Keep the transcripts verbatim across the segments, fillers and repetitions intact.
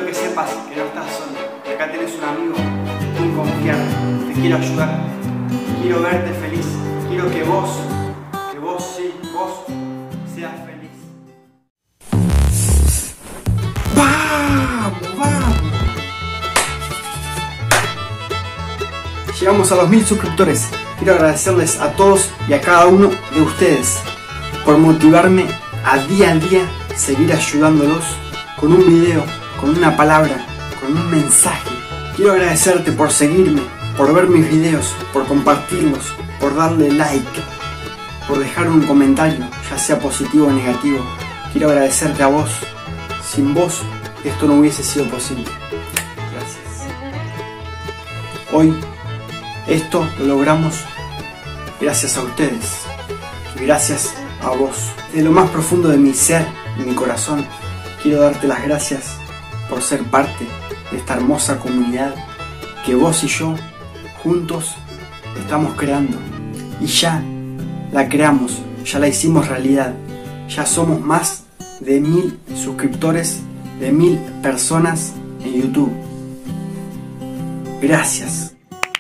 que sepas que no estás solo, que acá tenés un amigo, un confiar, te quiero ayudar, quiero verte feliz, quiero que vos, que vos sí, vos seas feliz. ¡Vamos, vamos! Llegamos a los mil suscriptores. Quiero agradecerles a todos y a cada uno de ustedes por motivarme a día a día seguir ayudándolos con un video, con una palabra, con un mensaje. Quiero agradecerte por seguirme, por ver mis videos, por compartirlos, por darle like, por dejar un comentario, ya sea positivo o negativo. Quiero agradecerte a vos. Sin vos esto no hubiese sido posible. Gracias. Hoy esto lo logramos gracias a ustedes y gracias a vos. De lo más profundo de mi ser y mi corazón, quiero darte las gracias por ser parte de esta hermosa comunidad que vos y yo juntos estamos creando. Y ya la creamos, ya la hicimos realidad. Ya somos más de mil suscriptores, de mil personas en YouTube. Gracias.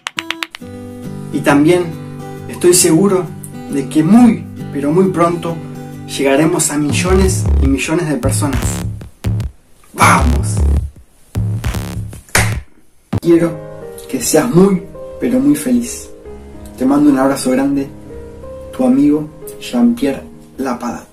Y también estoy seguro de que muy, pero muy pronto llegaremos a millones y millones de personas. ¡Vamos! Quiero que seas muy, pero muy feliz. Te mando un abrazo grande, tu amigo Jean-Pierre Lapada.